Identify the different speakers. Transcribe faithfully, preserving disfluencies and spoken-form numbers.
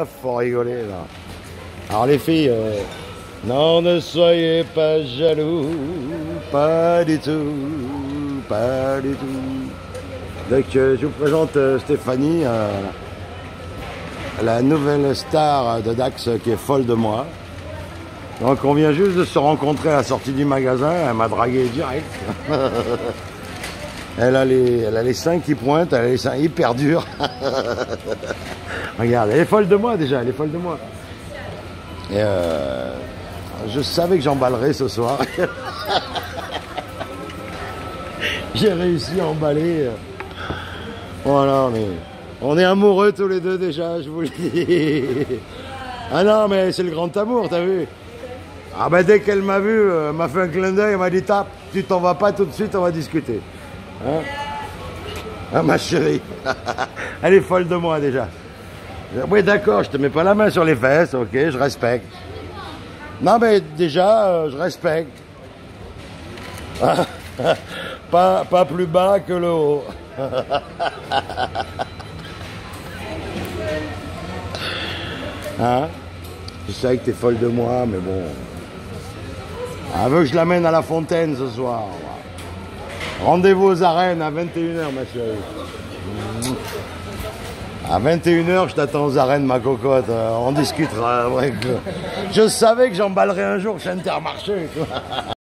Speaker 1: Faut rigoler là. Alors les filles, euh, non ne soyez pas jaloux, pas du tout, pas du tout. Donc euh, je vous présente euh, Stéphanie, euh, la nouvelle star de Dax qui est folle de moi. Donc on vient juste de se rencontrer à la sortie du magasin, elle m'a dragué direct. Elle a, les, elle a les seins qui pointent, elle a les seins hyper durs. Regarde, elle est folle de moi déjà, elle est folle de moi. Et euh, je savais que j'emballerais ce soir. J'ai réussi à emballer. Voilà, mais on est amoureux tous les deux déjà, je vous le dis. Ah non, mais c'est le grand amour, t'as vu? Ah ben dès qu'elle m'a vu, elle m'a fait un clin d'œil, elle m'a dit tape, tu t'en vas pas tout de suite, on va discuter. Hein? Ah ma chérie, elle est folle de moi déjà. Oui d'accord, je te mets pas la main sur les fesses, ok, je respecte. Non mais déjà, euh, je respecte. pas, pas plus bas que le haut. Hein? Je sais que t'es folle de moi, mais bon. Elle veut que je l'amène à la fontaine ce soir. Rendez-vous aux arènes à vingt et une heures, ma chérie. À vingt et une heures, je t'attends aux arènes, ma cocotte. On discutera. Je savais que j'emballerais un jour chez Intermarché.